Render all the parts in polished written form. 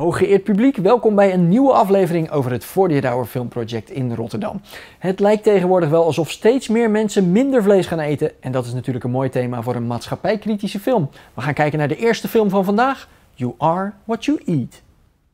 Hooggeëerd publiek, welkom bij een nieuwe aflevering over het 48 Hour Film Project in Rotterdam. Het lijkt tegenwoordig wel alsof steeds meer mensen minder vlees gaan eten en dat is natuurlijk een mooi thema voor een maatschappijkritische film. We gaan kijken naar de eerste film van vandaag, You Are What You Eat.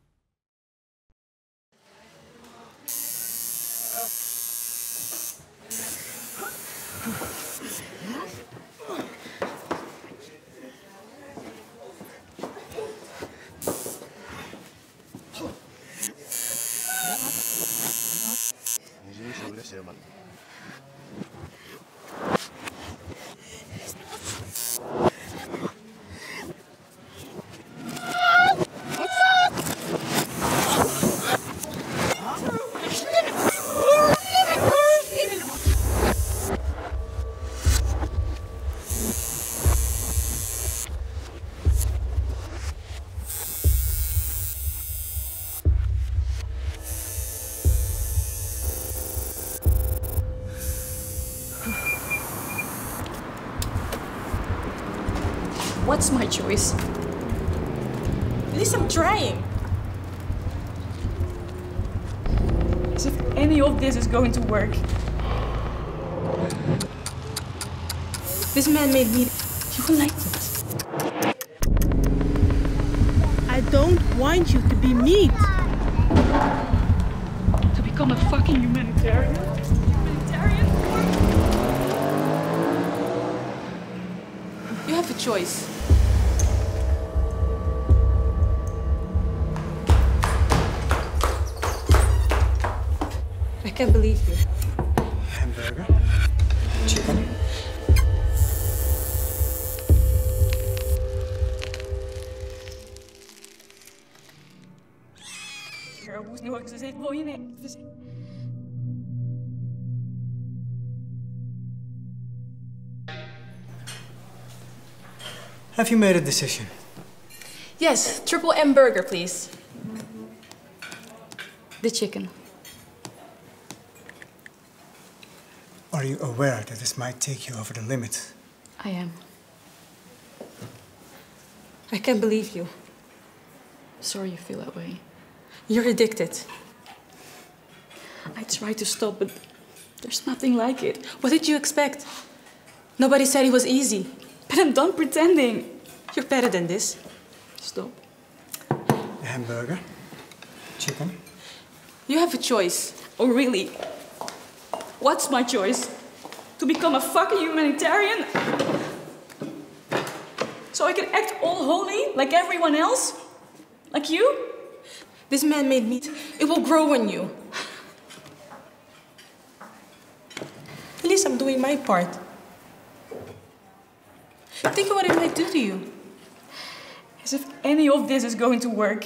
What's my choice? At least I'm trying. As if any of this is going to work. This man made me. You will like it. I don't want you to be meat. To become a fucking humanitarian? Humanitarian? You have a choice. I can't believe you. Hamburger, chicken. Have you made a decision? Yes, triple M burger, please. The chicken. Are you aware that this might take you over the limit? I am. I can't believe you. Sorry you feel that way. You're addicted. I tried to stop, but there's nothing like it. What did you expect? Nobody said it was easy. But I'm done pretending. You're better than this. Stop. The hamburger, chicken. You have a choice. Oh, really? What's my choice? To become a fucking humanitarian? So I can act all holy like everyone else? Like you? This man made meat. It will grow on you. At least I'm doing my part. Think of what it might do to you. As if any of this is going to work.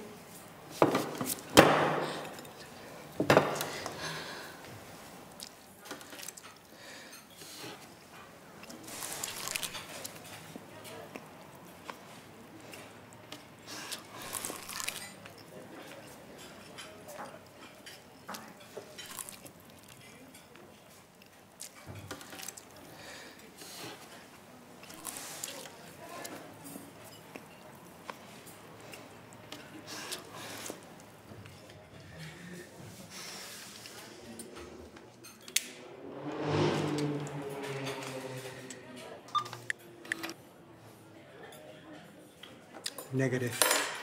Negative.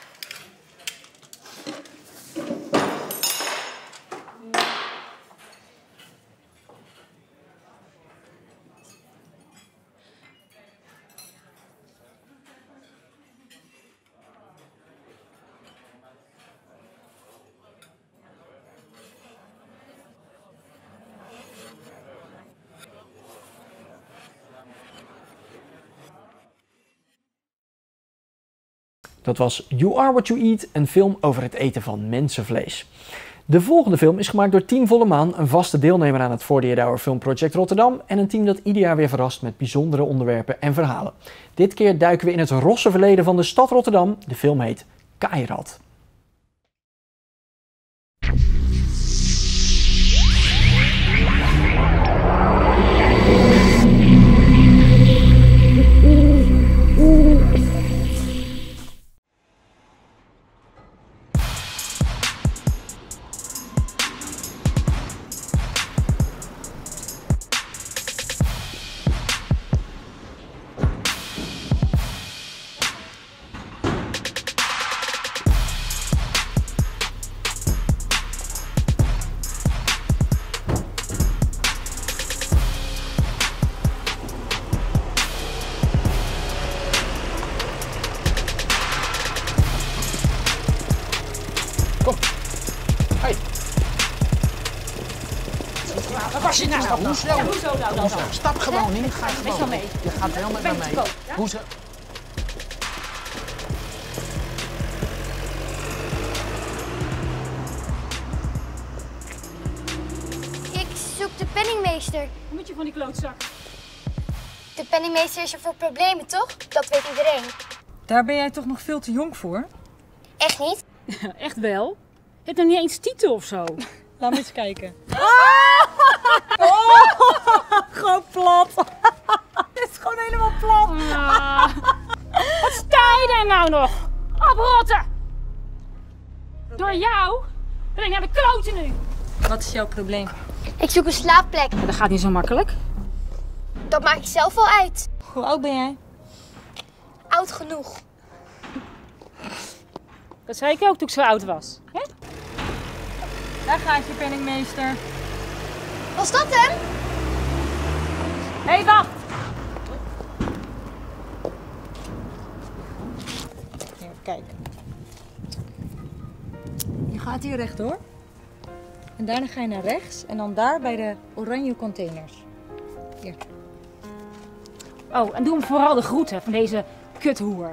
Dat was You Are What You Eat, een film over het eten van mensenvlees. De volgende film is gemaakt door Team Volle Maan, een vaste deelnemer aan het 48 Hour Film Project Rotterdam en een team dat ieder jaar weer verrast met bijzondere onderwerpen en verhalen. Dit keer duiken we in het rosse verleden van de stad Rotterdam. De film heet Kairat. Nou, hoezo? Stap gewoon in, ga gewoon. Best wel mee. Je gaat wel met me mee. Ja? Hoezo? Ik zoek de penningmeester. Wat moet je van die klootzak? De penningmeester is er voor problemen, toch? Dat weet iedereen. Daar ben jij toch nog veel te jong voor? Echt niet? Echt wel? Je hebt nog niet eens titel of zo. Laat me eens kijken. Gewoon plat. Het is gewoon helemaal plat. Wat sta je daar nou nog? Oprotten! Door jou ben ik naar de kloten nu. Wat is jouw probleem? Ik zoek een slaapplek. Dat gaat niet zo makkelijk. Dat maak ik zelf wel uit. Hoe oud ben jij? Oud genoeg. Dat zei ik ook toen ik zo oud was. Hè? Daar gaat je penningmeester. Was dat hem? Hé, wacht! Even kijken. Je gaat hier rechtdoor. En daarna ga je naar rechts. En dan daar bij de oranje containers. Hier. Oh, en doe hem vooral de groeten van deze kuthoer.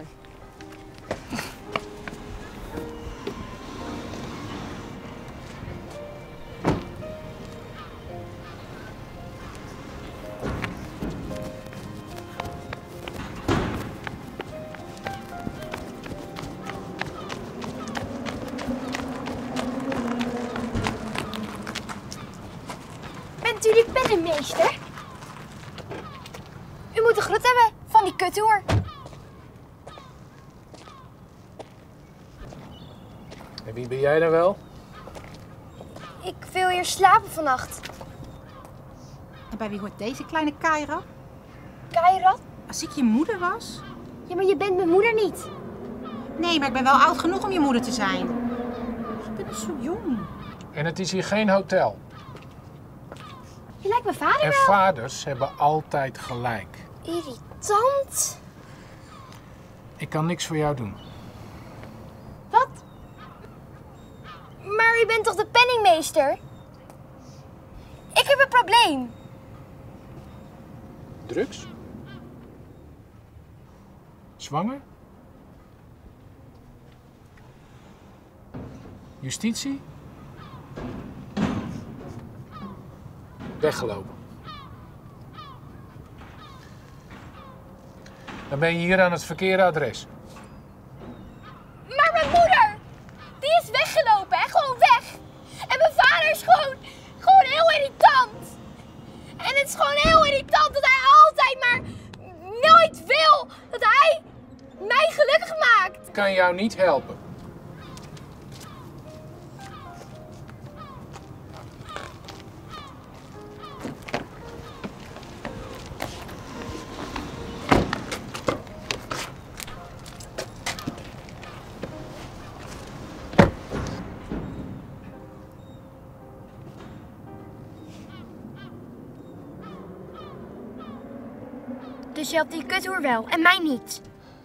Bent u die penningmeester? U moet de groet hebben van die kuthoer. En wie ben jij dan wel? Ik wil hier slapen vannacht. En bij wie hoort deze kleine Kaira? Kairat? Als ik je moeder was? Ja, maar je bent mijn moeder niet. Nee, maar ik ben wel oud genoeg om je moeder te zijn. Ik ben nog zo jong. En het is hier geen hotel. Je lijkt mijn vader En wel. vaders hebben altijd gelijk. Irritant. Ik kan niks voor jou doen. Wat? Maar u bent toch de penningmeester? Ik heb een probleem. Drugs? Zwanger? Justitie? Weggelopen. Dan ben je hier aan het verkeerde adres. Maar mijn moeder, die is weggelopen, hè? Gewoon weg. En mijn vader is gewoon heel irritant. En het is gewoon heel irritant dat hij altijd maar nooit wil dat hij mij gelukkig maakt. Ik kan jou niet helpen. Dus je helpt die kuthoer wel en mij niet.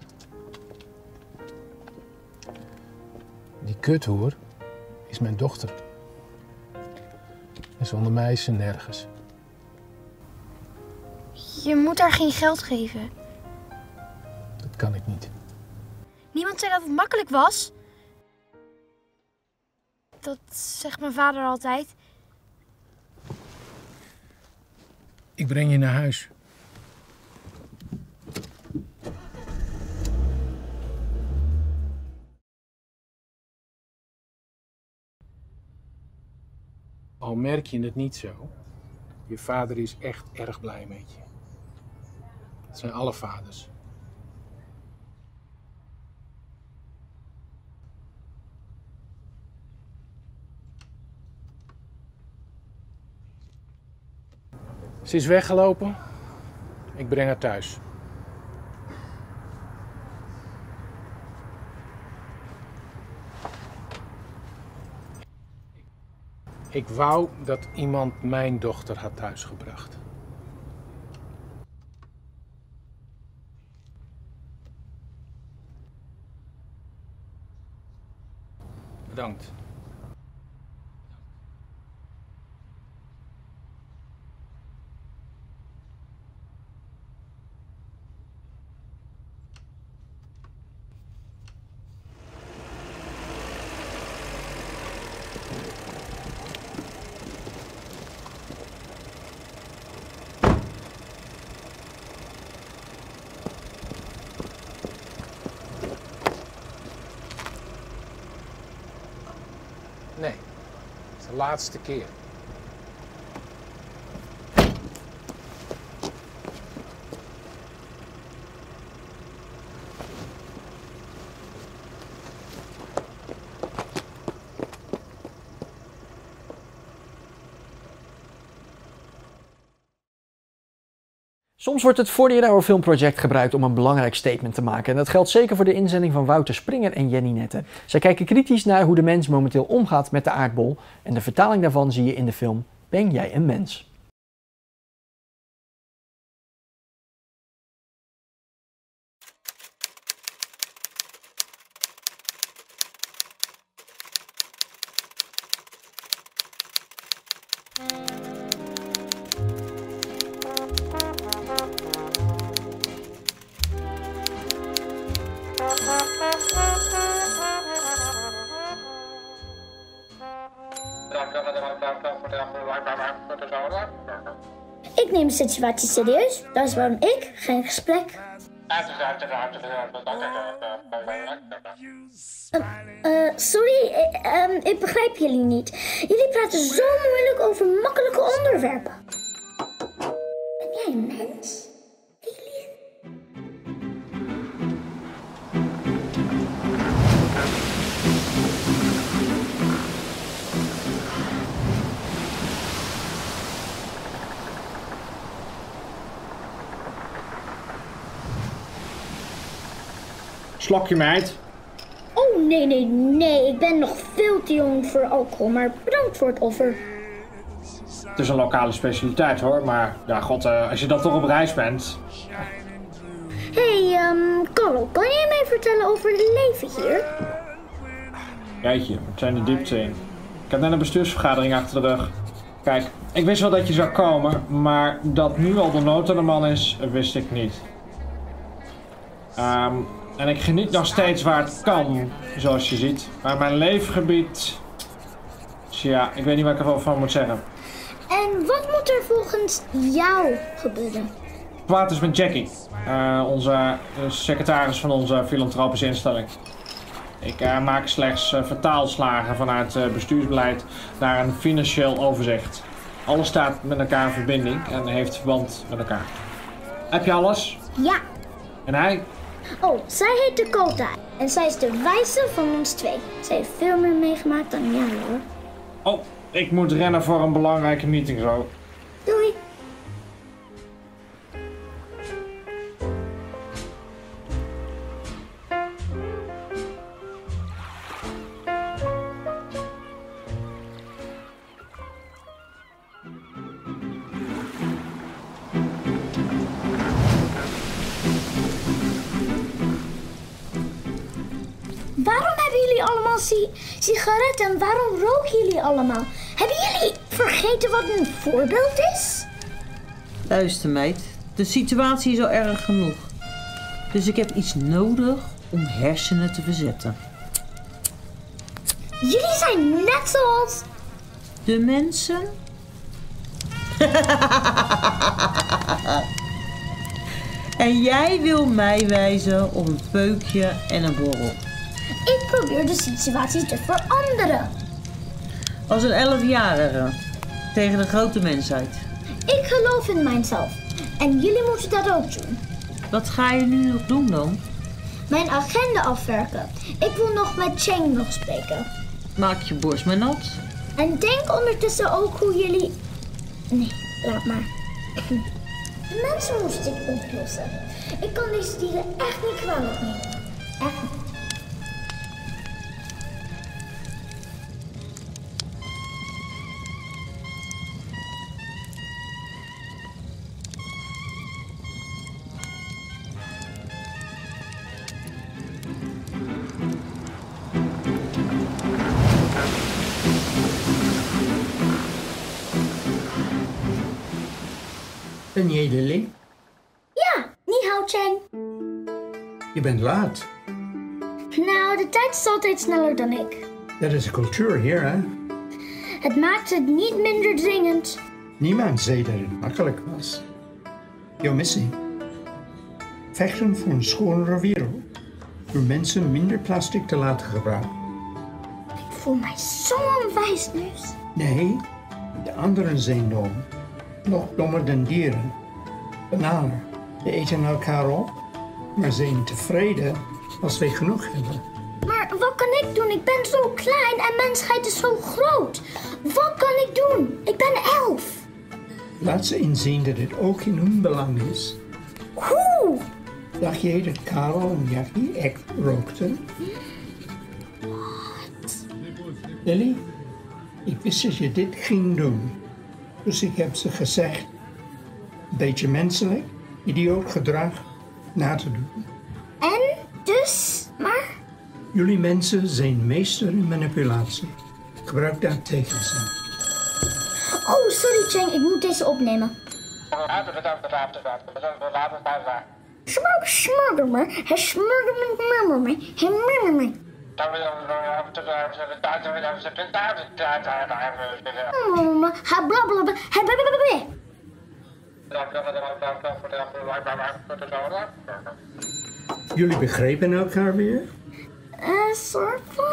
Die kuthoer is mijn dochter. En zonder mij is ze nergens. Je moet haar geen geld geven. Dat kan ik niet. Niemand zei dat het makkelijk was. Dat zegt mijn vader altijd. Ik breng je naar huis. Al merk je het niet zo, je vader is echt erg blij met je. Dat zijn alle vaders. Ze is weggelopen. Ik breng haar thuis. Ik wou dat iemand mijn dochter had thuisgebracht. Bedankt. laatste keer. Soms wordt het 48 Hour Film Project gebruikt om een belangrijk statement te maken. En dat geldt zeker voor de inzending van Wouter Springer en Jenny Nette. Zij kijken kritisch naar hoe de mens momenteel omgaat met de aardbol. En de vertaling daarvan zie je in de film Ben jij een mens? Ik neem de situatie serieus, dat is waarom ik geen gesprek. Sorry, ik begrijp jullie niet. Jullie praten zo moeilijk over makkelijke onderwerpen. Ben jij een mens? Slokje, meid. Oh, nee. Ik ben nog veel te jong voor alcohol, maar bedankt voor het offer. Het is een lokale specialiteit, hoor. Maar, ja, god, als je dan toch op reis bent... Hey, Carlo, kan jij mij vertellen over het leven hier? Jeetje, we zijn de diepte in. Ik heb net een bestuursvergadering achter de rug. Kijk, ik wist wel dat je zou komen, maar dat nu al de nood aan de man is, wist ik niet. En ik geniet nog steeds waar het kan, zoals je ziet. Maar mijn leefgebied... Tja, ik weet niet wat ik ervan moet zeggen. En wat moet er volgens jou gebeuren? Wat is met Jackie, onze secretaris van onze filantropische instelling. Ik maak slechts vertaalslagen vanuit bestuursbeleid naar een financieel overzicht. Alles staat met elkaar in verbinding en heeft verband met elkaar. Heb je alles? Ja. En hij? Oh, zij heet Dakota en zij is de wijste van ons twee. Zij heeft veel meer meegemaakt dan jij, hoor. Oh, ik moet rennen voor een belangrijke meeting zo. Doei. Waarom hebben jullie allemaal sigaretten en waarom roken jullie allemaal? Hebben jullie vergeten wat een voorbeeld is? Luister meid, de situatie is al erg genoeg. Dus ik heb iets nodig om hersenen te verzetten. Jullie zijn net zoals... De mensen? En jij wil mij wijzen op een peukje en een borrel. Ik probeer de situatie te veranderen. Als een 11-jarige tegen de grote mensheid. Ik geloof in mijzelf. En jullie moeten dat ook doen. Wat ga je nu nog doen dan? Mijn agenda afwerken. Ik wil nog met Cheng nog spreken. Maak je borst maar nat. En denk ondertussen ook hoe jullie... Nee, laat maar. De mensen moest ik oplossen. Ik kan deze dieren echt niet kwalijk nemen. Echt niet. Ben jij Lily? Ja, ni hao Cheng. Je bent laat. Nou, de tijd is altijd sneller dan ik. Dat is een cultuur hier, hè? Het maakt het niet minder dringend. Niemand zei dat het makkelijk was. Jouw missie. Vechten voor een schonere wereld. Door mensen minder plastic te laten gebruiken. Ik voel mij zo'n wijsneus. Nee, de anderen zijn dom. Nog dommer dan dieren. Bananen, die eten elkaar op, maar zijn tevreden als wij genoeg hebben. Maar wat kan ik doen? Ik ben zo klein en mensheid is zo groot. Wat kan ik doen? Ik ben 11. Laat ze inzien dat het ook in hun belang is. Hoe? Dacht jij dat Karel en Jackie echt rookten? Wat? Lily, ik wist dat je dit ging doen. Dus ik heb ze gezegd, een beetje menselijk, idioot gedrag na te doen. En? Dus? Maar? Jullie mensen zijn meester in manipulatie. Gebruik dat tegen ze. Oh, sorry Cheng, ik moet deze opnemen. Smurder me, hij smurder me, hij murder me. Hij blablabla, hij blablabla. Jullie begrepen elkaar weer? Soort van...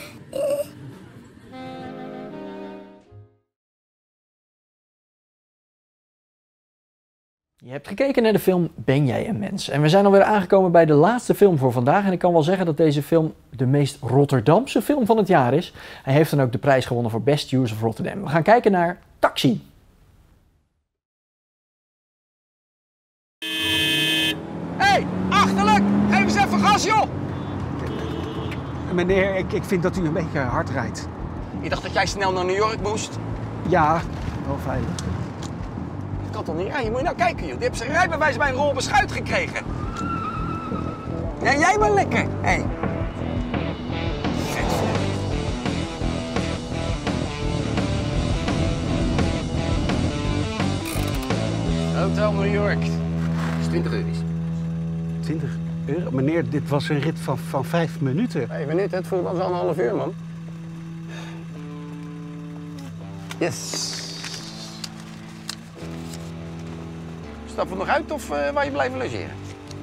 Je hebt gekeken naar de film Ben jij een mens? En we zijn alweer aangekomen bij de laatste film voor vandaag. En ik kan wel zeggen dat deze film de meest Rotterdamse film van het jaar is. Hij heeft dan ook de prijs gewonnen voor Best Use of Rotterdam. We gaan kijken naar Taxi. Hé, achterlijk! Geef eens even gas, joh! Meneer, ik vind dat u een beetje hard rijdt. Ik dacht dat jij snel naar New York moest. Ja, wel veilig. Dat kan toch niet rijden? Moet je nou kijken, joh. Die heeft zijn rijbewijs bij een rol beschuit gekregen. Ja, jij maar lekker. Hé. Hotel New York. Dat is 20 euro's. 20 euro? Meneer, dit was een rit van 5 minuten. 5 minuten? Het voelde wel een half uur, man. Yes. Stappen we nog uit of waar je blijven logeren?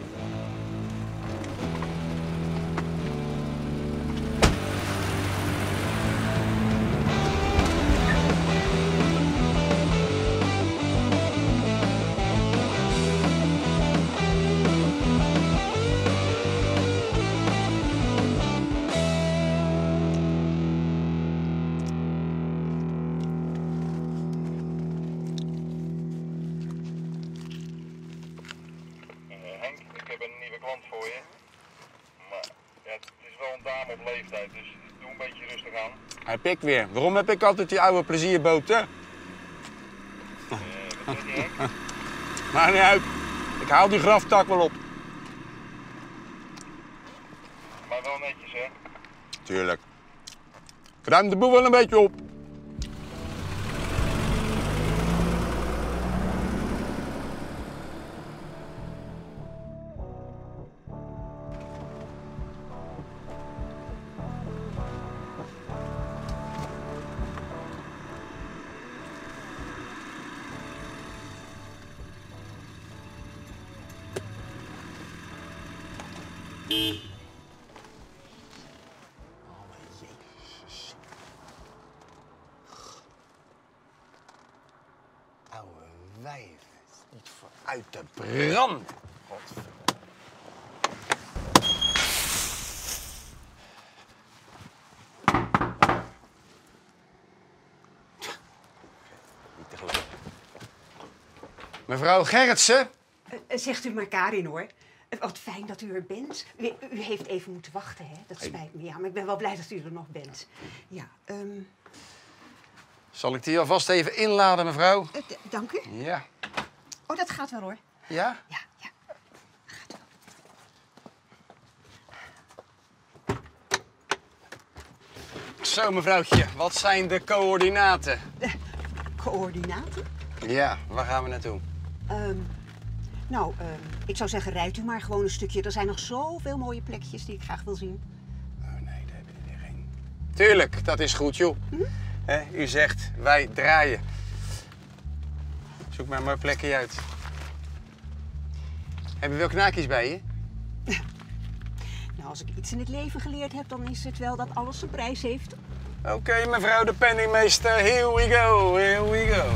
Heb ik weer. Waarom heb ik altijd die oude plezierboten? Maar niet uit. Ik haal die graftak wel op. Maar wel netjes, hè? Tuurlijk. Ik ruim de boel wel een beetje op. Oude wijf, niet vooruit te branden. Mevrouw Gerritsen? Zegt u maar Karin, hoor. Wat fijn dat u er bent. U heeft even moeten wachten, hè? Dat spijt me. Ja, maar ik ben wel blij dat u er nog bent. Ja, Zal ik die alvast even inladen, mevrouw? Dank u. Ja. Oh, dat gaat wel, hoor. Ja? Ja, ja. Gaat wel. Zo, mevrouwtje. Wat zijn de coördinaten? Coördinaten? Ja, waar gaan we naartoe? Ik zou zeggen, rijdt u maar gewoon een stukje. Er zijn nog zoveel mooie plekjes die ik graag wil zien. Oh nee, daar heb je er geen. Tuurlijk, dat is goed, joh. U zegt, wij draaien. Zoek maar een mooi plekje uit. Heb je wel knaakjes bij je? Nou, als ik iets in het leven geleerd heb, dan is het wel dat alles zijn prijs heeft. Oké, mevrouw de penningmeester, here we go, here we go.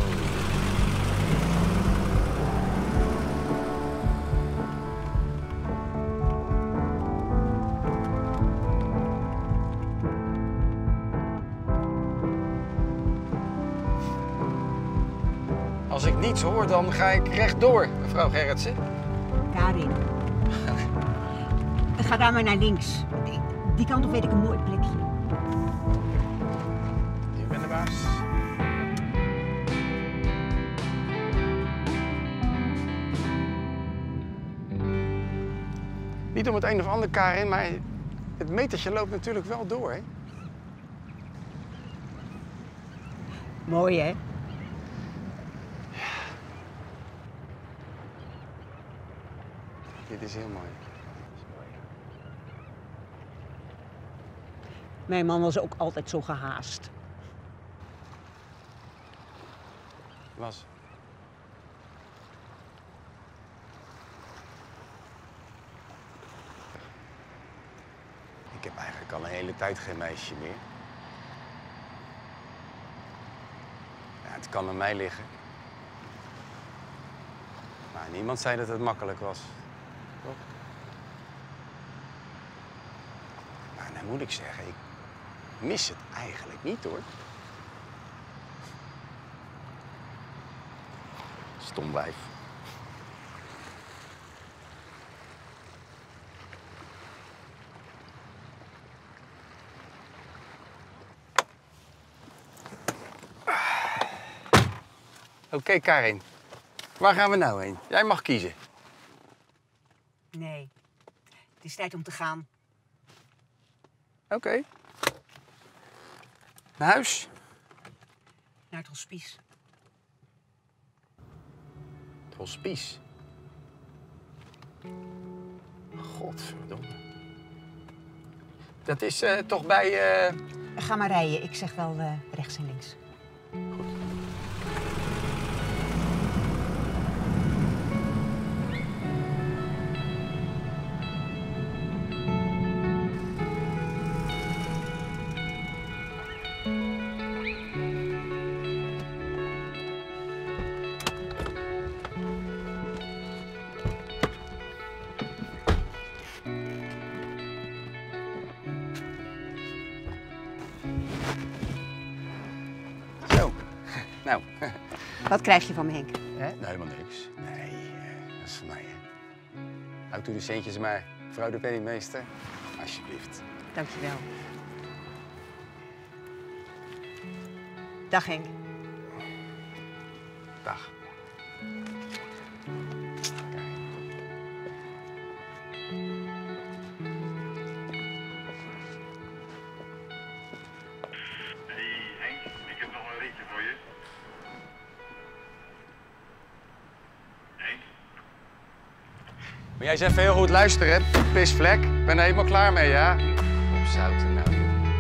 Als ik niets hoor, dan ga ik rechtdoor, mevrouw Gerritsen. Karin. Ga daar maar naar links. Die kant op weet ik een mooi plekje. Ik ben de baas. Niet om het een of ander, Karin, maar het metertje loopt natuurlijk wel door, hè? Mooi, hè? Dit is heel mooi. Mijn man was ook altijd zo gehaast. Was. Ik heb eigenlijk al een hele tijd geen meisje meer. Ja, het kan aan mij liggen. Maar niemand zei dat het makkelijk was. Toch? Maar dan moet ik zeggen, ik mis het eigenlijk niet, hoor. Stom wijf. Oké, Karin. Waar gaan we nou heen? Jij mag kiezen. Nee, het is tijd om te gaan. Oké. Naar huis? Naar het hospice. Het hospice? Godverdomme. Dat is toch bij... Ga maar rijden, ik zeg wel rechts en links. Goed. Zo, nou. Wat krijg je van me, Henk? Nee, helemaal niks. Nee, dat is van mij. Houd u de centjes maar, mevrouw de penningmeester. Alsjeblieft. Dankjewel. Dag, Henk. Dag. Maar jij zegt even heel goed luisteren, pisvlek. Ik ben er helemaal klaar mee, ja? Opzouten nou.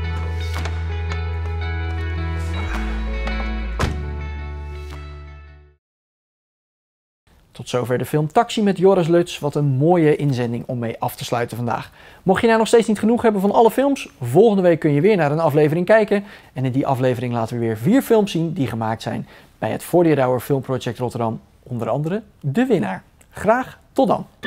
Tot zover de film Taxi met Joris Luts. Wat een mooie inzending om mee af te sluiten vandaag. Mocht je nou nog steeds niet genoeg hebben van alle films, volgende week kun je weer naar een aflevering kijken. En in die aflevering laten we weer 4 films zien die gemaakt zijn bij het 48 Hour Film Project Rotterdam. Onder andere de winnaar. Graag tot dan.